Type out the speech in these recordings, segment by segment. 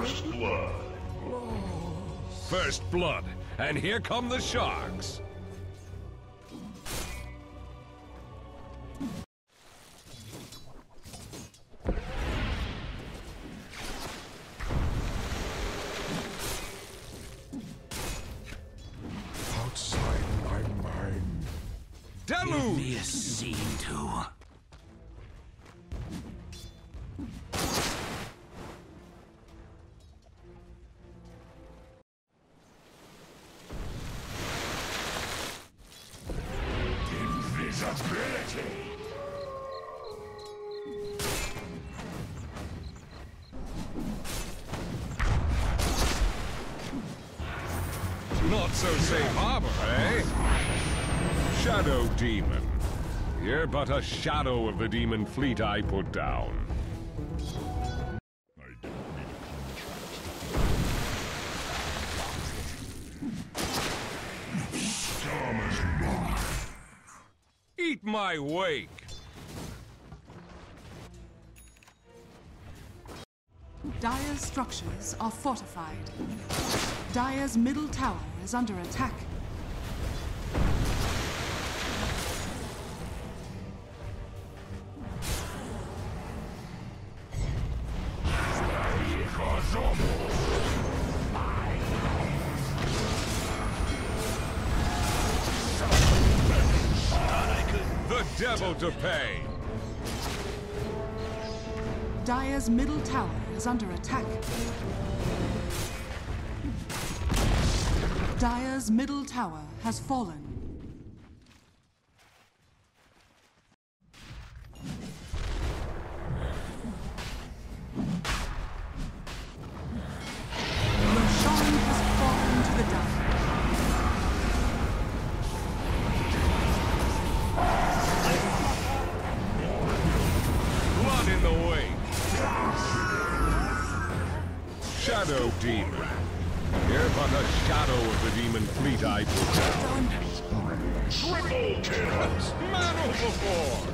First blood. First blood, and here come the sharks. Outside my mind. Deluge! Give me a scene too. Invisibility. Not so safe harbor, eh? Shadow Demon. You're but a shadow of the demon fleet I put down. I don't need a Storm is mine. Eat my wake! Dire's structures are fortified. Dire's middle tower is under attack. The devil to pay! Dire's middle tower is under attack. Dire's middle tower has fallen. Roshan has fallen to the Dire. Blood in the wake! Shadow Demon. You're but a shadow of the demon fleet I put down. Triple kills. Man overboard!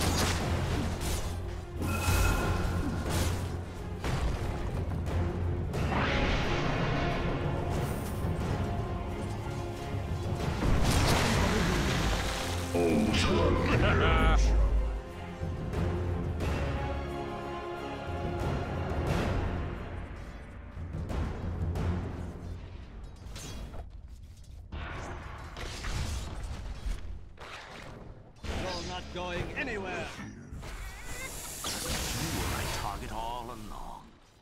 You're not going anywhere. You were my target all along.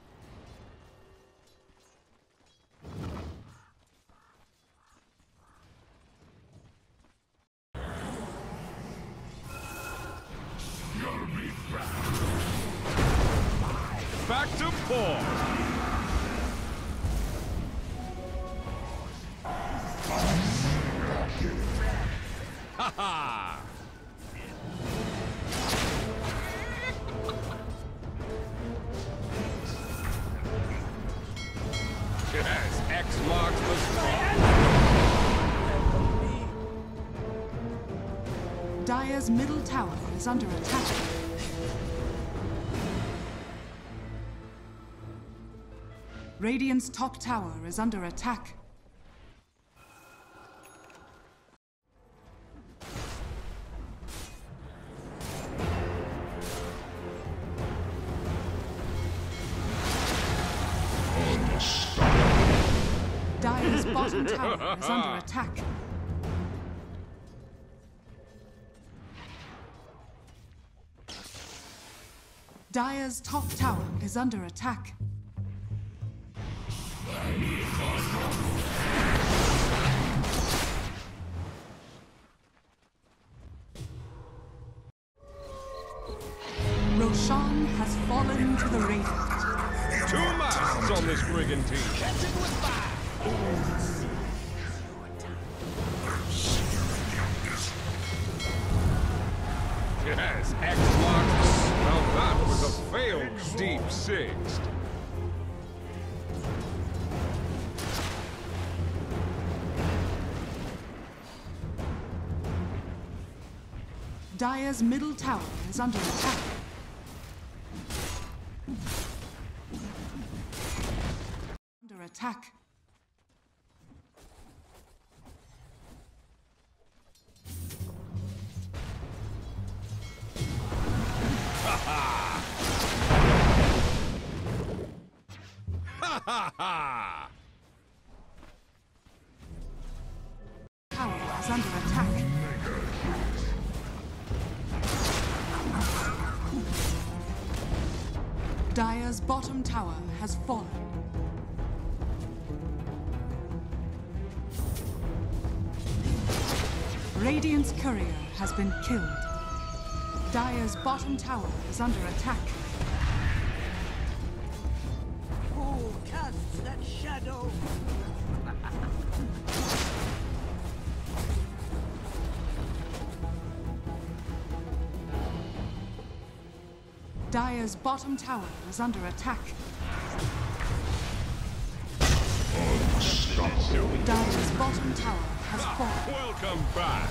You'll be back. Back to port! Ha ha! Yes, X marks the spot. Dire's middle tower is under attack. Radiant's top tower is under attack. Dire's bottom tower is under attack. Dire's top tower is under attack. Roshan has fallen to the Radiant. 2 masts on this brigantine. Yes, X marks. Now that was a failed deep six. Dire's middle tower is under attack. attack. Tower is under attack. Dire's bottom tower has fallen. Radiant's courier has been killed. Dire's bottom tower is under attack. Who casts that shadow? Dire's bottom tower is under attack. Dire's bottom tower has fallen. Welcome back.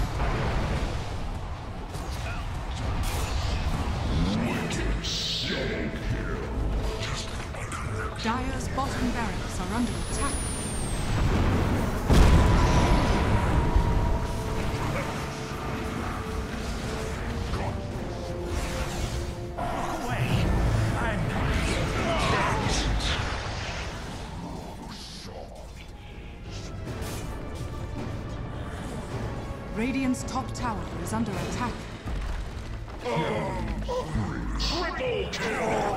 Dire's bottom barracks are under attack. Radiant's top tower is under attack. Triple kill!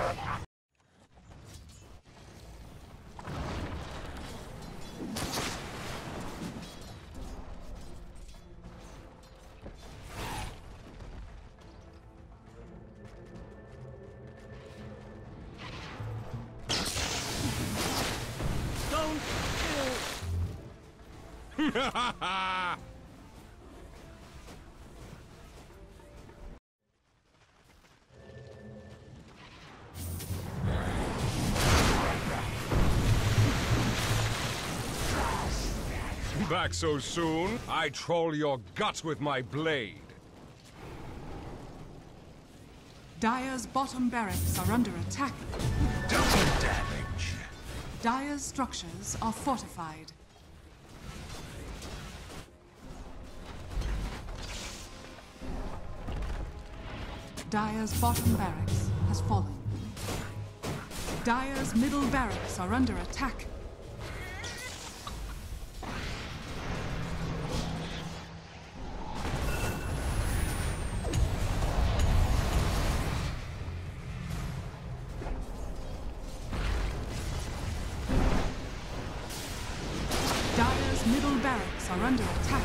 Don't kill! Back so soon? I troll your guts with my blade. Dire's bottom barracks are under attack. Double damage! Dire's structures are fortified. Dire's bottom barracks has fallen. Dire's middle barracks are under attack. Dire's middle barracks are under attack.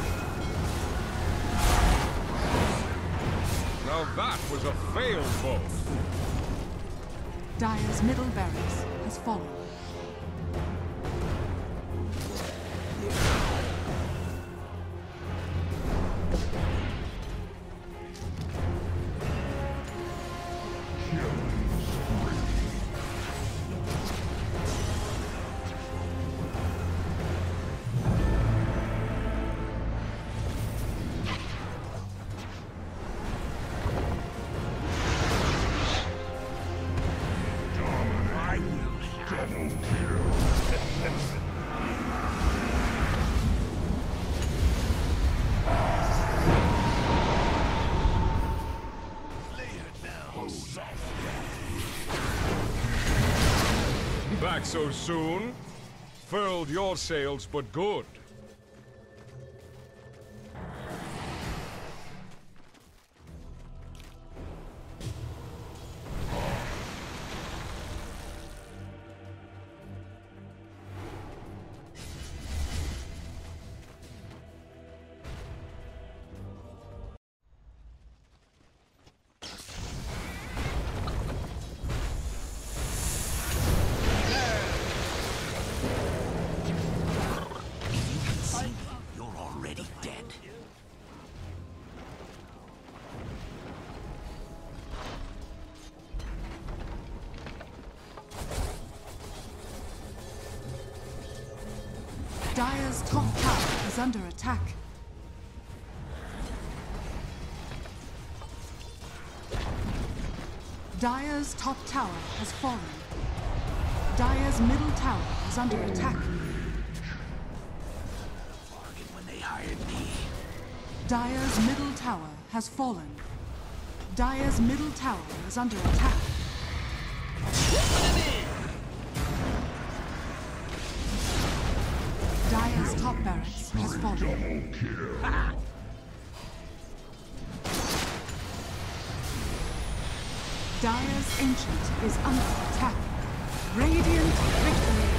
Now that was a failed both. Dire's middle barracks has fallen. Back so soon? Furled your sails, but good. You're already dead. Dire's top tower is under attack. Dire's top tower has fallen. Dire's middle tower is under attack. Bargain when they hired me. Dire's middle tower has fallen. Dire's middle tower is under attack. Dire's top barracks has fallen. Dire's ancient is under attack. Radiant victory.